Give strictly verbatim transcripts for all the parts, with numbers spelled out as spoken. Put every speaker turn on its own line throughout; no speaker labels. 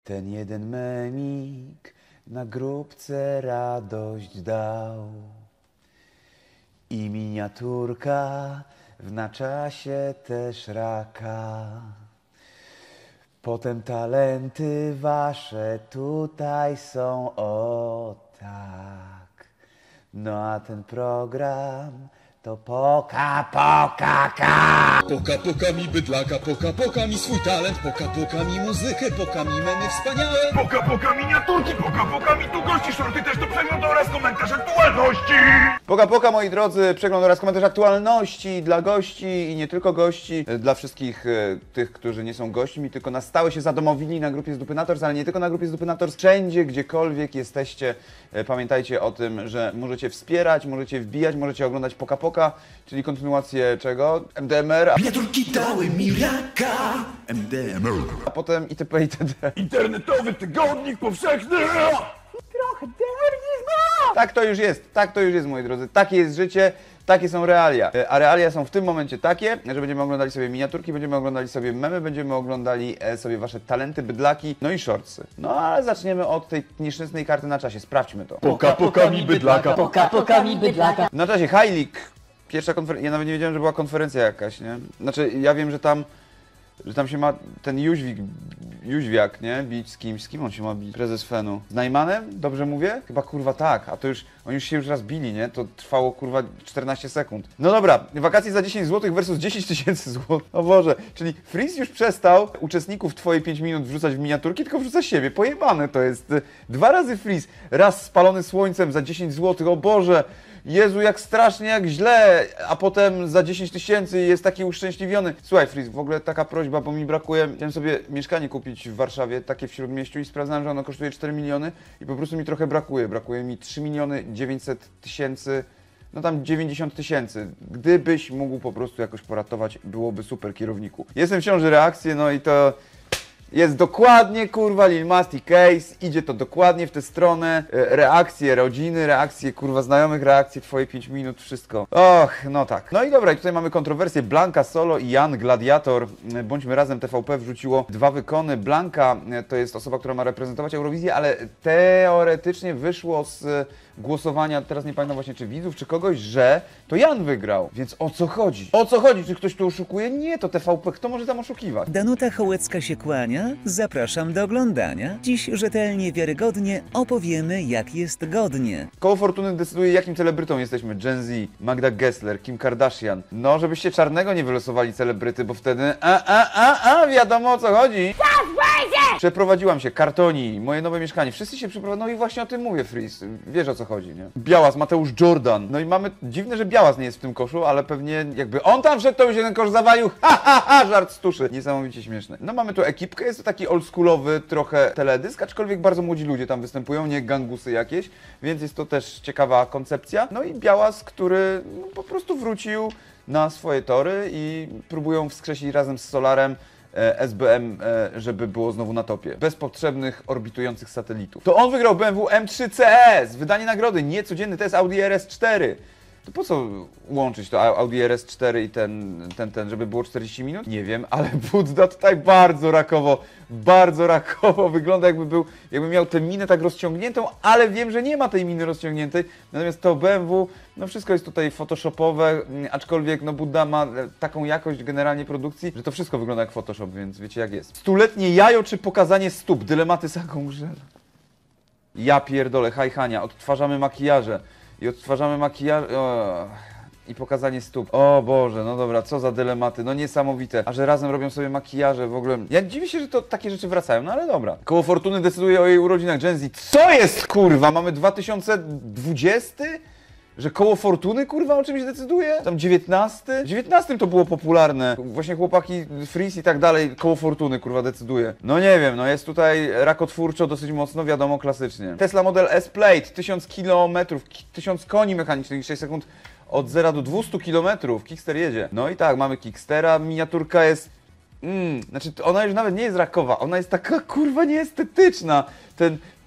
Ten jeden memik na grupce radość dał i miniaturka w na czasie też raka. Potem talenty wasze tutaj są, o tak. No a ten program to poka, poka, ka.
Poka, poka mi bydlaka, poka, poka mi swój talent, poka, poka mi muzykę, poka mi memy wspaniałe.
Poka, poka miniaturki, poka, poka mi tu gości, shorty też do przeglądu oraz komentarz aktualności.
Poka, poka, moi drodzy, przegląd oraz komentarz aktualności dla gości i nie tylko gości, dla wszystkich e, tych, którzy nie są gośćmi, tylko na stałe się zadomowili na grupie Zdupynators, ale nie tylko na grupie Zdupynators, wszędzie, gdziekolwiek jesteście, e, pamiętajcie o tym, że możecie wspierać, możecie wbijać, możecie oglądać Poka, poka, czyli kontynuację czego? M D M R, a,
Miniaturki dały mi raka. M D M R.
a potem itp. itd.
Internetowy tygodnik powszechny.
Trochę demoryzmu! Tak to już jest, tak to już jest, moi drodzy, takie jest życie. Takie są realia. A realia są w tym momencie takie, że będziemy oglądali sobie miniaturki, będziemy oglądali sobie memy, będziemy oglądali sobie wasze talenty, bydlaki, no i shortsy. No ale zaczniemy od tej nieszczęsnej karty na czasie. Sprawdźmy to.
Poka, poka mi bydlaka.
Poka, poka mi bydlaka.
Na czasie High League. Pierwsza konferencja, ja nawet nie wiedziałem, że była konferencja jakaś, nie? Znaczy, ja wiem, że tam, że tam się ma ten Jóźwik, Jóźwiak, nie? Bić z kimś, z kim on się ma bić? Prezes Fenu. Z Najmanem? Dobrze mówię? Chyba kurwa tak, a to już, oni już się już raz bili, nie? To trwało kurwa czternaście sekund. No dobra, wakacje za dziesięć złotych versus dziesięć tysięcy złotych. O Boże, czyli Freeze już przestał uczestników twoje pięć minut wrzucać w miniaturki, tylko wrzuca siebie. Pojebane to jest. Dwa razy Freeze, raz spalony słońcem za dziesięć złotych, o Boże. Jezu, jak strasznie, jak źle, a potem za dziesięć tysięcy jest taki uszczęśliwiony. Słuchaj, Freeze, w ogóle taka prośba, bo mi brakuje, chciałem sobie mieszkanie kupić w Warszawie, takie w Śródmieściu i sprawdzałem, że ono kosztuje cztery miliony i po prostu mi trochę brakuje. Brakuje mi trzy miliony dziewięćset tysięcy, no tam dziewięćdziesiąt tysięcy. Gdybyś mógł po prostu jakoś poratować, byłoby super, kierowniku. Jestem w ciąży reakcję, no i to... Jest dokładnie, kurwa, Lil Masti Case, idzie to dokładnie w tę stronę, e, reakcje rodziny, reakcje, kurwa, znajomych, reakcje twoje pięć minut, wszystko. Och, no tak. No i dobra, i tutaj mamy kontrowersję. Blanka Solo i Jan Gladiator, e, Bądźmy Razem T V P wrzuciło dwa wykony. Blanka e, to jest osoba, która ma reprezentować Eurowizję, ale teoretycznie wyszło z e, głosowania, teraz nie pamiętam właśnie czy widzów, czy kogoś, że to Jan wygrał. Więc o co chodzi? O co chodzi? Czy ktoś tu oszukuje? Nie, to T V P. Kto może tam oszukiwać?
Danuta Hołecka się kłania. Zapraszam do oglądania. Dziś rzetelnie, wiarygodnie opowiemy, jak jest godnie.
Koło Fortuny decyduje, jakim celebrytą jesteśmy. Gen Z, Magda Gessler, Kim Kardashian. No, żebyście czarnego nie wylosowali celebryty, bo wtedy a, a, a, a, wiadomo o co chodzi. Przeprowadziłam się, kartoni, moje nowe mieszkanie. Wszyscy się przeprowadzili. No i właśnie o tym mówię, Freeze. Wiesz o co chodzi, nie? Białas, Mateusz Jordan. No i mamy, dziwne, że Białas nie jest w tym koszu, ale pewnie jakby on tam wszedł, to by się ten kosz zawalił. Ha, ha, ha, żart z tuszy. Niesamowicie śmieszne. No mamy tu ekipkę, jest to taki oldschoolowy trochę teledysk, aczkolwiek bardzo młodzi ludzie tam występują, nie gangusy jakieś, więc jest to też ciekawa koncepcja. No i Białas, który no, po prostu wrócił na swoje tory i próbują wskrzesić razem z Solarem S B M, żeby było znowu na topie. Bez potrzebnych orbitujących satelitów. To on wygrał B M W M trzy C S, wydanie nagrody, nie codzienny test Audi R S cztery. To po co łączyć to Audi R S cztery i ten, ten, ten, żeby było czterdzieści minut? Nie wiem, ale Budda tutaj bardzo rakowo, bardzo rakowo wygląda, jakby był, jakby miał tę minę tak rozciągniętą, ale wiem, że nie ma tej miny rozciągniętej. Natomiast to B M W, no wszystko jest tutaj photoshopowe, aczkolwiek no Budda ma taką jakość generalnie produkcji, że to wszystko wygląda jak Photoshop, więc wiecie jak jest. Stuletnie jajo czy pokazanie stóp? Dylematy Sagążela. Ja pierdolę, hajchania, odtwarzamy makijaże. I odtwarzamy makijaż... O, i pokazanie stóp. O Boże, no dobra, co za dylematy, no niesamowite. A że razem robią sobie makijaże w ogóle. Ja dziwię się, że to takie rzeczy wracają, no ale dobra. Koło Fortuny decyduje o jej urodzinach Gen Z. Co jest, kurwa? Mamy dwa tysiące dwudziesty? Że koło Fortuny, kurwa, o czymś decyduje? Tam dziewiętnasty? W dziewiętnastym to było popularne. Właśnie chłopaki, Freeze i tak dalej, koło Fortuny, kurwa, decyduje. No nie wiem, no jest tutaj rakotwórczo dosyć mocno, wiadomo, klasycznie. Tesla Model S Plate, tysiąc kilometrów, tysiąc koni mechanicznych i sześć sekund od zera do dwustu kilometrów. Kickster jedzie. No i tak, mamy Kickstera, miniaturka jest... Mm, znaczy, ona już nawet nie jest rakowa, ona jest taka, kurwa, nieestetyczna. Ten...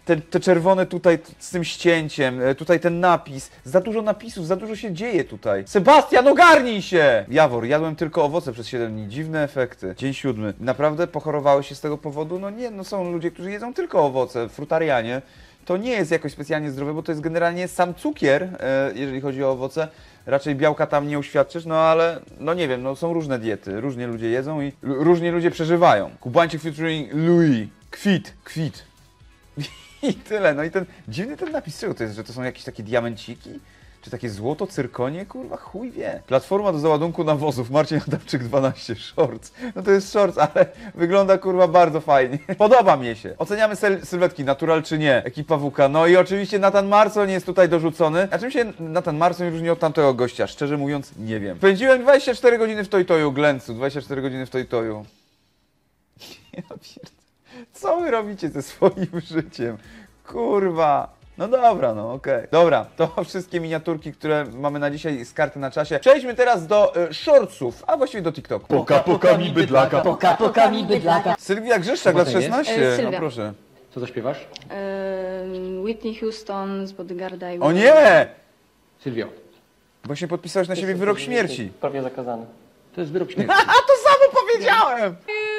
te, te czerwone tutaj t- z tym ścięciem, e, tutaj ten napis. Za dużo napisów, za dużo się dzieje tutaj. Sebastian, ogarnij się! Jawor, jadłem tylko owoce przez siedem dni. Dziwne efekty. Dzień siódmy. Naprawdę pochorowałeś się z tego powodu? No nie, no są ludzie, którzy jedzą tylko owoce. Frutarianie. To nie jest jakoś specjalnie zdrowe, bo to jest generalnie sam cukier, e, jeżeli chodzi o owoce. Raczej białka tam nie uświadczysz, no ale, no nie wiem, no są różne diety. Różnie ludzie jedzą i l- różnie ludzie przeżywają. Kubańczyk featuring Louis. Kwit, kwit. I tyle. No i ten dziwny ten napis, czego to jest, że to są jakieś takie diamenciki? Czy takie złoto, cyrkonie? Kurwa, chuj wie. Platforma do załadunku nawozów. Marcin Adamczyk dwanaście, shorts. No to jest shorts, ale wygląda kurwa bardzo fajnie. Podoba mi się. Oceniamy syl sylwetki, natural czy nie. Ekipa W K. No i oczywiście Nathan Marson jest tutaj dorzucony. A czym się Nathan Marson różni od tamtego gościa? Szczerze mówiąc, nie wiem. Spędziłem dwadzieścia cztery godziny w Toy-Toyu, Glencu. dwadzieścia cztery godziny w Toy-Toyu. Ja pierdolę. Co wy robicie ze swoim życiem? Kurwa. No dobra, no okej. Okay. Dobra, to wszystkie miniaturki, które mamy na dzisiaj z karty na czasie. Przejdźmy teraz do y, shortsów, a właściwie do TikToku.
Poka, poka mi bydlaka.
Poka, poka mi bydlaka.
Sylwia Grzeszczak, lat
Potem jest?
szesnaście.
E,
No
Sylwia.
proszę.
Co zaśpiewasz?
Ehm, Whitney Houston z Bodyguarda i...
O nie!
Sylwio.
Właśnie podpisałeś na siebie wyrok śmierci.
Prawie zakazany.
To jest wyrok śmierci.
A to samo powiedziałem!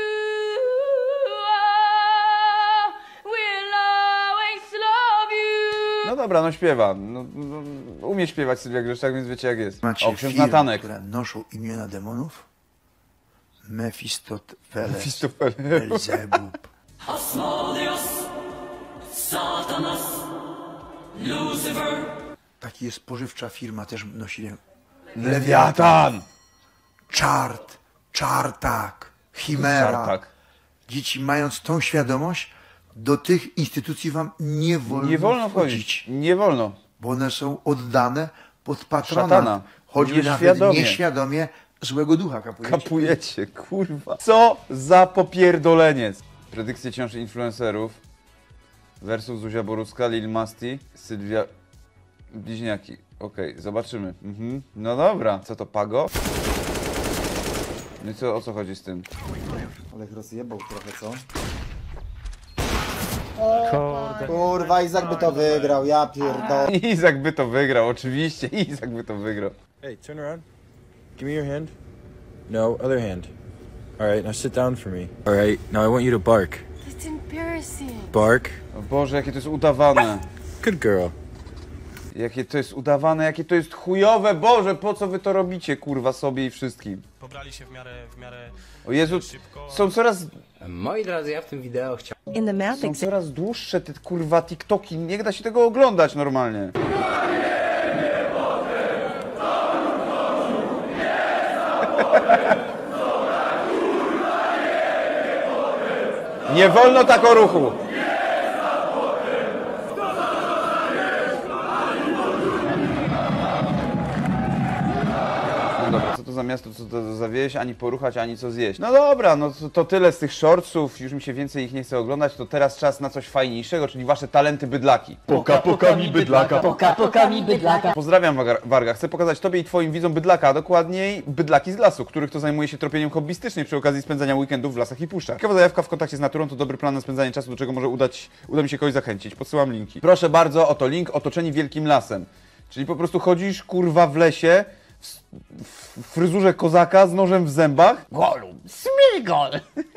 No dobra, no śpiewa. No, no, umie śpiewać Sylwia Grzeszczak, więc wiecie jak jest.
Macie
O, ksiądz
firmy,
Natanek.
które noszą imiona demonów? Mefistofeles,
Mefistofeles.
Belzebub. Taki jest spożywcza firma, też nosi
Lewiatan!
Czart, Czartak, Chimera.
Czartak.
Dzieci, mając tą świadomość, do tych instytucji wam nie wolno,
Nie wolno
wchodzić,
wchodzić. Nie wolno.
bo one są oddane pod patronat.
Szatana.
Choćby
Nieświadomie.
nawet nieświadomie złego ducha kapujecie.
Kapujecie, kurwa. Co za popierdoleniec. Predykcje ciąży influencerów versus Zuzia Boruska, Lil Masti, Sylwia Bliźniaki. Okej, okay, zobaczymy. Mhm. No dobra, co to, Pago? No i co, o co chodzi z tym?
Olech rozjebał trochę, co? Kurwa, Izak by to wygrał, ja pierdolę.
Izak by to wygrał, oczywiście, Izak by to wygrał.
Hey, turn around. Give me your hand. No, other hand. Alright, now sit down for me. Alright, now I want you to bark.
It's embarrassing.
Bark.
O Boże, jakie to jest udawane.
Good girl.
Jakie to jest udawane, jakie to jest chujowe. Boże, po co wy to robicie, kurwa, sobie i wszystkim?
Pobrali się w miarę, w miarę
O Jezu,
szybko.
są coraz,
Moi drodzy, ja w tym wideo chciałem...
In the math
są
exam,
coraz dłuższe te, kurwa, TikToki. Nie da się tego oglądać normalnie. Nie wolno tak o ruchu. No dobra, co to za miasto, co to za wieś, ani poruchać, ani co zjeść. No dobra, no to, to tyle z tych shortsów, już mi się więcej ich nie chce oglądać, to teraz czas na coś fajniejszego, czyli wasze talenty bydlaki.
Poka, poka mi bydlaka.
poka, poka mi bydlaka.
Pozdrawiam Wagar- Warga, chcę pokazać tobie i twoim widzom bydlaka, a dokładniej bydlaki z lasu, których to zajmuje się tropieniem hobbystycznie przy okazji spędzania weekendów w lasach i puszczach. Ciekawa zajawka w kontakcie z naturą to dobry plan na spędzanie czasu, do czego może udać, uda mi się kogoś zachęcić. Podsyłam linki. Proszę bardzo, oto link, otoczeni wielkim lasem. Czyli po prostu chodzisz, kurwa, w lesie, w, w fryzurze kozaka, z nożem w zębach. Golum, smigol!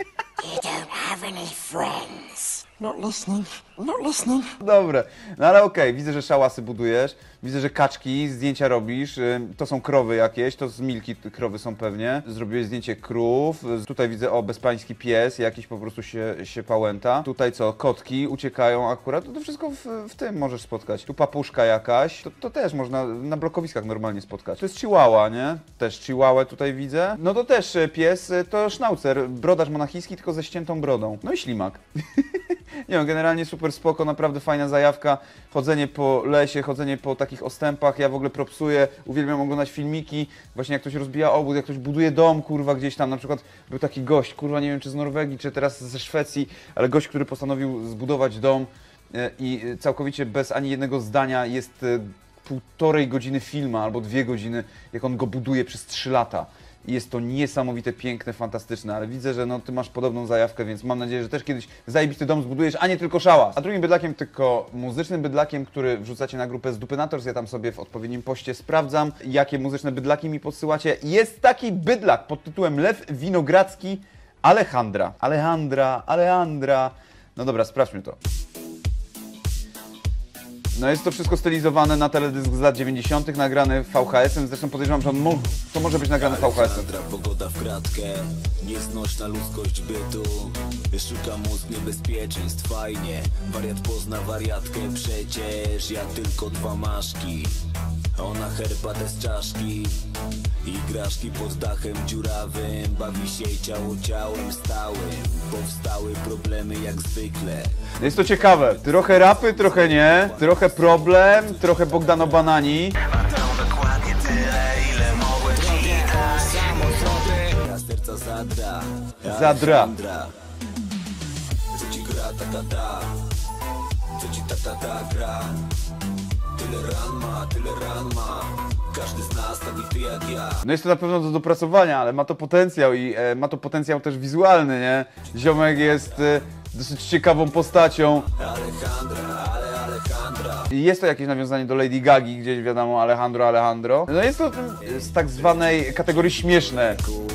Dobre, no ale okej, widzę, że szałasy budujesz, widzę, że kaczki, zdjęcia robisz, ym, to są krowy jakieś, to z Milki te krowy są pewnie. Zrobiłeś zdjęcie krów, z- tutaj widzę, o, bezpański pies, jakiś po prostu się, się pałęta. Tutaj co, kotki uciekają akurat, to, to wszystko w, w tym możesz spotkać. Tu papuszka jakaś, to, to też można na blokowiskach normalnie spotkać. To jest chihuahua, nie? Też chihuahua tutaj widzę. No to też y, pies, y, to sznaucer, brodarz monachijski, tylko ze ściętą brodą. No i ślimak. Nie wiem, generalnie super spoko, naprawdę fajna zajawka. Chodzenie po lesie, chodzenie po takich ostępach, ja w ogóle propsuję, uwielbiam oglądać filmiki, właśnie jak ktoś rozbija obóz, jak ktoś buduje dom, kurwa, gdzieś tam, na przykład był taki gość, kurwa, nie wiem czy z Norwegii, czy teraz ze Szwecji, ale gość, który postanowił zbudować dom e, i całkowicie bez ani jednego zdania jest e, półtorej godziny filma albo dwie godziny, jak on go buduje przez trzy lata. i jest to niesamowite, piękne, fantastyczne, ale widzę, że no ty masz podobną zajawkę, więc mam nadzieję, że też kiedyś zajebisty dom zbudujesz, a nie tylko szałas. A drugim bydlakiem, tylko muzycznym bydlakiem, który wrzucacie na grupę z Dupynators, ja tam sobie w odpowiednim poście sprawdzam, jakie muzyczne bydlaki mi podsyłacie. Jest taki bydlak pod tytułem Lew Winogradzki Alejandra. Alejandra, Alejandra. No dobra, sprawdźmy to. No jest to wszystko stylizowane na teledysk z lat dziewięćdziesiątych, nagrany V H S-em, zresztą podejrzewam, że on mo to może być nagrane V H S-em.
Pogoda w kratkę, nieznośna ludzkość bytu, szuka mózg niebezpieczeństw, fajnie, wariat pozna wariatkę, przecież ja tylko dwa maszki, ona herbatę z czaszki, igraszki pod dachem dziurawym, bawi się ciało ciałem stałym, powstały problemy jak zwykle.
Jest to ciekawe, trochę rapy, trochę nie, trochę problem, trochę Bogdano Banani.
Serca zadra,
Zadra.
Co ci gra ta ta ta, co ci ta ta ta gra. Tyle ran ma, tyle ran ma. Każdy z nas taki ty jak ja.
No jest to na pewno do dopracowania, ale ma to potencjał i e, ma to potencjał też wizualny, nie? Ziomek jest e, dosyć ciekawą postacią.
Alejandra, ale Alejandra.
I jest to jakieś nawiązanie do Lady Gagi, gdzieś wiadomo, Alejandro, Alejandro. No jest to z tak zwanej kategorii śmieszne.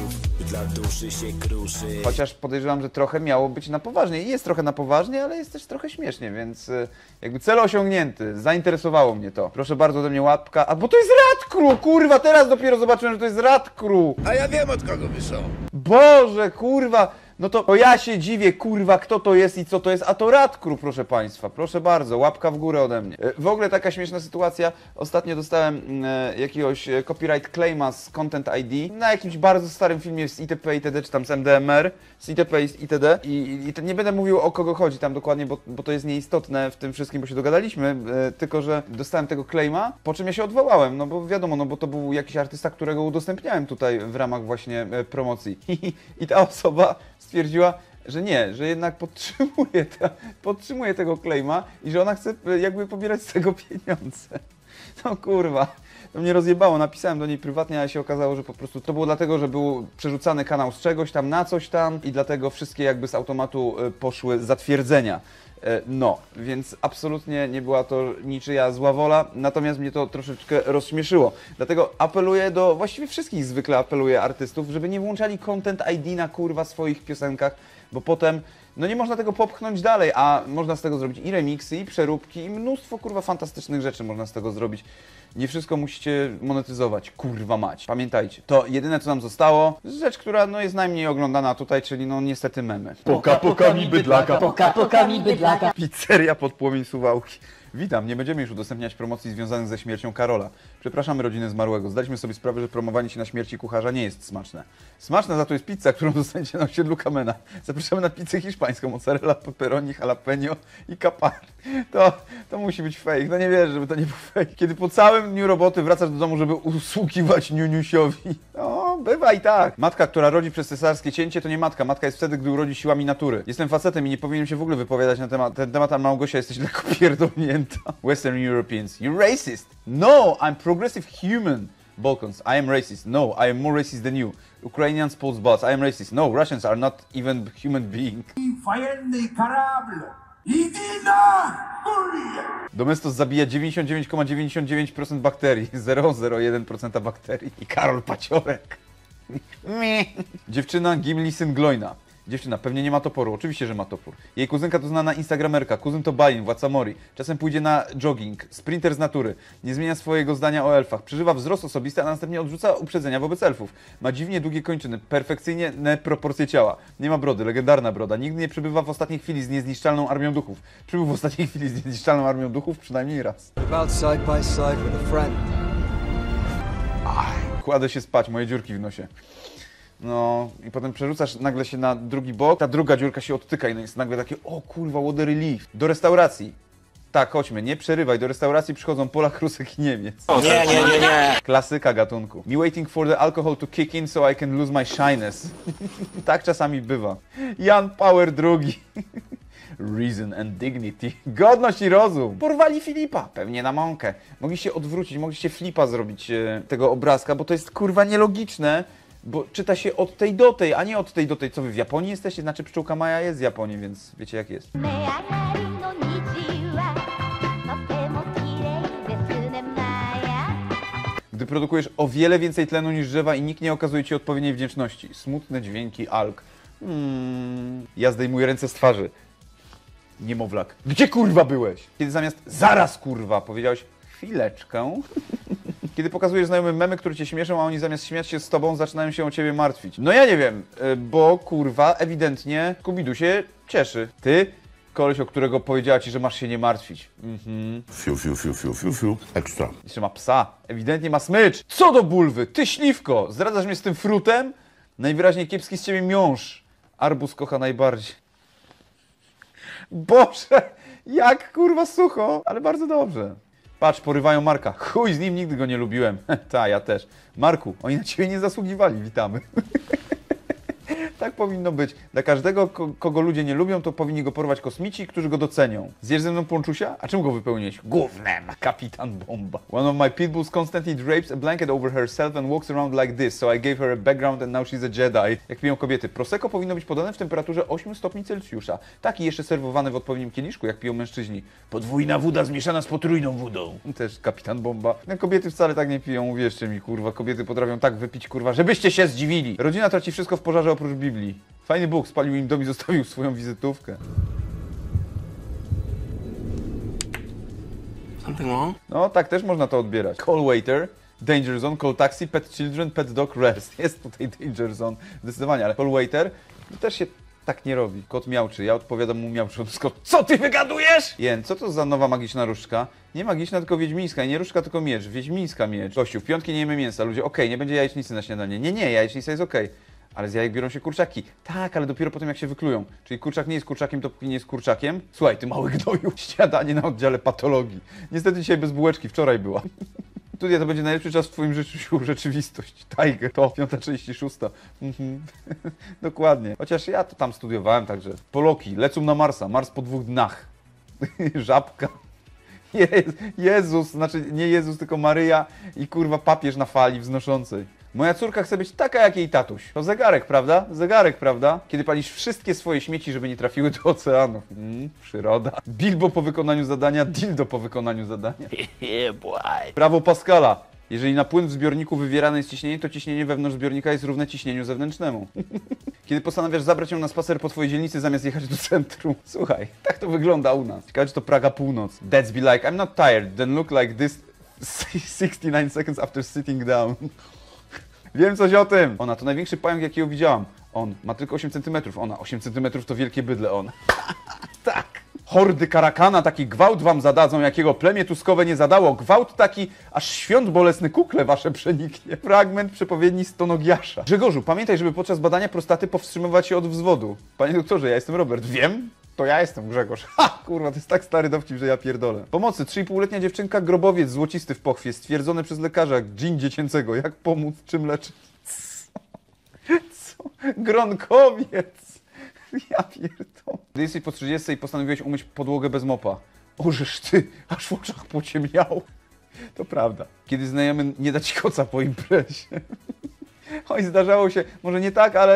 Dla duszy się kruszy.
Chociaż podejrzewam, że trochę miało być na poważnie. I jest trochę na poważnie, ale jest też trochę śmiesznie, więc y, jakby cel osiągnięty. Zainteresowało mnie to. Proszę bardzo ode mnie łapka. A bo to jest Radcrew! Kurwa, teraz dopiero zobaczyłem, że to jest Radcrew!
A ja wiem, od kogo wyszło.
Boże, kurwa! No to, to ja się dziwię, kurwa, kto to jest i co to jest, a to Radcrew, proszę Państwa. Proszę bardzo, łapka w górę ode mnie. W ogóle taka śmieszna sytuacja. Ostatnio dostałem e, jakiegoś copyright claima z Content I D na jakimś bardzo starym filmie z itp. itd., czy tam z M D M R, z itp. itd. I, i, i nie będę mówił, o kogo chodzi tam dokładnie, bo, bo to jest nieistotne w tym wszystkim, bo się dogadaliśmy, e, tylko że dostałem tego claima, po czym ja się odwołałem, no bo wiadomo, no bo to był jakiś artysta, którego udostępniałem tutaj w ramach właśnie e, promocji. I, i ta osoba stwierdziła, że nie, że jednak podtrzymuje, ta, podtrzymuje tego claima i że ona chce jakby pobierać z tego pieniądze. No kurwa, to mnie rozjebało. Napisałem do niej prywatnie, ale się okazało, że po prostu to było dlatego, że był przerzucany kanał z czegoś tam na coś tam i dlatego wszystkie jakby z automatu poszły zatwierdzenia. No, więc absolutnie nie była to niczyja zła wola, natomiast mnie to troszeczkę rozśmieszyło. Dlatego apeluję do, właściwie wszystkich zwykle apeluję artystów, żeby nie włączali Content I D na kurwa swoich piosenkach, bo potem no nie można tego popchnąć dalej, a można z tego zrobić i remiksy, i przeróbki, i mnóstwo kurwa fantastycznych rzeczy można z tego zrobić. Nie wszystko musicie monetyzować, kurwa mać. Pamiętajcie, to jedyne co nam zostało, rzecz, która no jest najmniej oglądana tutaj, czyli no niestety memy.
Poka, poka mi bydlaka.
Poka, poka mi bydlaka.
Pizzeria pod płomień Suwałki. Witam, nie będziemy już udostępniać promocji związanych ze śmiercią Karola. Przepraszamy rodzinę zmarłego. Zdaliśmy sobie sprawę, że promowanie się na śmierci kucharza nie jest smaczne. Smaczna za to jest pizza, którą dostaniecie na osiedlu Kamena. Zapraszamy na pizzę hiszpańską, mozzarella, pepperoni, jalapeno i kapar. To, to musi być fake. No nie wierzę, żeby to nie był fake. Kiedy po całym dniu roboty wracasz do domu, żeby usługiwać niuniusiowi. No, bywa i tak. Matka, która rodzi przez cesarskie cięcie, to nie matka. Matka jest wtedy, gdy urodzi siłami natury. Jestem facetem i nie powinienem się w ogóle wypowiadać na temat, ten temat, a Małgosia jesteś lekko pierdolnięta. Western Europeans, you're racist. No, I'm progressive human. Balkans, I am racist. No, I am more racist than you. Ukrainians, Poles, Balts, I am racist. No, Russians are not even human being. Domestos zabija dziewięćdziesiąt dziewięć przecinek dziewięćdziesiąt dziewięć procent bakterii, zero przecinek zero jeden procent bakterii. I Karol Paciorek. Dziewczyna Gimli syn Glojna. Dziewczyna pewnie nie ma toporu, oczywiście, że ma topór. Jej kuzynka to znana instagramerka, kuzyn to Balin, władca Mori. Czasem pójdzie na jogging, sprinter z natury. Nie zmienia swojego zdania o elfach. Przeżywa wzrost osobisty, a następnie odrzuca uprzedzenia wobec elfów. Ma dziwnie długie kończyny, perfekcyjnie proporcje ciała. Nie ma brody, legendarna broda. Nigdy nie przebywa w ostatniej chwili z niezniszczalną armią duchów. Przybył w ostatniej chwili z niezniszczalną armią duchów przynajmniej raz. Kładę się spać, moje dziurki w nosie. No i potem przerzucasz nagle się na drugi bok, ta druga dziurka się odtyka i no jest nagle takie, o kurwa, what a relief. Do restauracji. Tak, chodźmy, nie przerywaj, do restauracji przychodzą Polak, Rusek i Niemiec.
Nie, nie, nie, nie.
Klasyka gatunku. Me waiting for the alcohol to kick in so I can lose my shyness. Tak czasami bywa. Jan Power drugi. Reason and dignity. Godność i rozum. Porwali Filipa. Pewnie na mąkę. Mogliście odwrócić, mogliście flipa zrobić e, tego obrazka, bo to jest kurwa nielogiczne, Bo czyta się od tej do tej, a nie od tej do tej. Co wy w Japonii jesteście? Znaczy pszczółka Maja jest z Japonii, więc wiecie jak jest. Gdy produkujesz o wiele więcej tlenu niż drzewa i nikt nie okazuje ci odpowiedniej wdzięczności. Smutne dźwięki alg. Hmm. Ja zdejmuję ręce z twarzy. Niemowlak. Gdzie kurwa byłeś? Kiedy zamiast zaraz kurwa powiedziałeś chwileczkę. Kiedy pokazujesz znajomym memy, które cię śmieszą, a oni zamiast śmiać się z tobą zaczynają się o ciebie martwić. No ja nie wiem, bo kurwa ewidentnie Scooby-Doo się cieszy. Ty, koleś, o którego powiedziała ci, że masz się nie martwić. Mhm.
Fiu, fiu, fiu, fiu, fiu, fiu. Ekstra.
Jeszcze ma psa. Ewidentnie ma smycz. Co do bulwy? Ty śliwko! Zdradzasz mnie z tym frutem? Najwyraźniej kiepski z ciebie miąższ. Arbuz kocha najbardziej. Boże! Jak kurwa sucho! Ale bardzo dobrze. Patrz, porywają Marka. Chuj z nim, nigdy go nie lubiłem. Ta, ja też. Marku, oni na ciebie nie zasługiwali. Witamy. Tak powinno być. Dla każdego, kogo ludzie nie lubią, to powinni go porwać kosmici, którzy go docenią. Zjesz ze mną ponczusia? A czym go wypełniłeś? Gównem. Kapitan Bomba. One of my pitbulls constantly drapes a blanket over herself and walks around like this, so I gave her a background and now she's a Jedi. Jak piją kobiety. Prosecco powinno być podane w temperaturze ośmiu stopni Celsjusza. Tak i jeszcze serwowane w odpowiednim kieliszku, jak piją mężczyźni. Podwójna woda zmieszana z potrójną wodą. Też Kapitan Bomba. No, kobiety wcale tak nie piją, uwierzcie mi, kurwa. Kobiety potrafią tak wypić, kurwa, żebyście się zdziwili. Rodzina traci wszystko w pożarze oprócz Biblii. Fajny Bóg, spalił im dom i zostawił swoją wizytówkę.
Something wrong?
No, tak też można to odbierać. Call waiter, danger zone, call taxi, pet children, pet dog rest. Jest tutaj danger zone, zdecydowanie, ale call waiter też się tak nie robi. Kot miauczy, ja odpowiadam mu miaucząc. Kot, co ty wygadujesz? Jen, co to za nowa magiczna różdżka? Nie magiczna, tylko wiedźmińska. I nie różdżka, tylko miecz. Wiedźmińska miecz. Gościu, w piątki nie jemy mięsa. Ludzie, okej, okay, nie będzie jajecznicy na śniadanie. Nie, nie, jajecznica jest okej. Okay. Ale z jajek biorą się kurczaki. Tak, ale dopiero po tym jak się wyklują. Czyli kurczak nie jest kurczakiem, dopóki nie jest kurczakiem. Słuchaj, ty mały gnoju, śniadanie na oddziale patologii. Niestety dzisiaj bez bułeczki, wczoraj była. Studia to będzie najlepszy czas w twoim życiu, rzeczywistość. Tiger, to piąta trzydzieści sześć. Mhm. Dokładnie. Chociaż ja to tam studiowałem, także. Poloki, lecą na Marsa. Mars po dwóch dniach. Żabka. Je Jezus, znaczy nie Jezus, tylko Maryja i kurwa papież na fali wznoszącej. Moja córka chce być taka jak jej tatuś. To zegarek, prawda? Zegarek, prawda? Kiedy palisz wszystkie swoje śmieci, żeby nie trafiły do oceanu. Mm, przyroda. Bilbo po wykonaniu zadania, dildo po wykonaniu zadania. Prawo Pascala. Jeżeli na płyn w zbiorniku wywierane jest ciśnienie, to ciśnienie wewnątrz zbiornika jest równe ciśnieniu zewnętrznemu. Kiedy postanawiasz zabrać ją na spacer po twojej dzielnicy zamiast jechać do centrum. Słuchaj, tak to wygląda u nas. Ciekawe, czy to Praga Północ. Dads be like, I'm not tired, then look like this sixty-nine seconds after sitting down. Wiem coś o tym. Ona to największy pająk, jakiego widziałam. On ma tylko osiem centymetrów. Ona osiem centymetrów to wielkie bydle. On. Tak. Hordy karakana taki gwałt wam zadadzą, jakiego plemię tuskowe nie zadało. Gwałt taki, aż świąt bolesny kukle wasze przeniknie. Fragment przepowiedni Stonogiasza. Grzegorzu, pamiętaj, żeby podczas badania prostaty powstrzymywać się od wzwodu. Panie doktorze, ja jestem Robert. Wiem? To ja jestem Grzegorz. Ha, kurwa, to jest tak stary dowcip, że ja pierdolę. Pomocy, trzy i pół letnia dziewczynka, grobowiec złocisty w pochwie, stwierdzone przez lekarza, dżin dziecięcego. Jak pomóc, czym leczyć? Co? Co? Gronkowiec. Ja pierdolę. Gdy jesteś po trzydziestce i postanowiłeś umyć podłogę bez mopa. Ożeż ty, aż w oczach pociemniał. To prawda. Kiedy znajomy nie da ci koca po imprezie. Oj, zdarzało się, może nie tak, ale...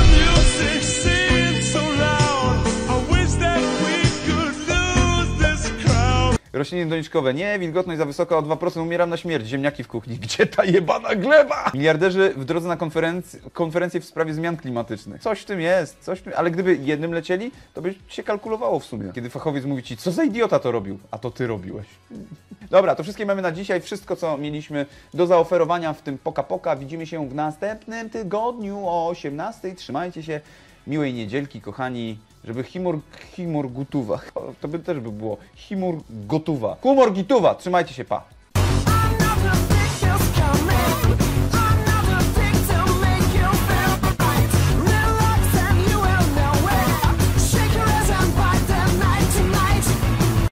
Rośliny doniczkowe. Nie, wilgotność za wysoka o dwa procent, umieram na śmierć. Ziemniaki w kuchni. Gdzie ta jebana gleba? Miliarderzy w drodze na konferenc konferencję w sprawie zmian klimatycznych. Coś w tym jest, coś w tym... ale gdyby jednym lecieli, to by się kalkulowało w sumie. Kiedy fachowiec mówi ci, co za idiota to robił, a to ty robiłeś. Dobra, to wszystkie mamy na dzisiaj. Wszystko, co mieliśmy do zaoferowania w tym Poka Poka. Widzimy się w następnym tygodniu o osiemnastej. Trzymajcie się. Miłej niedzielki, kochani. Żeby humor, humor gotuwa. To by też by było. Humor gotuwa. Humor gituwa. Trzymajcie się, pa.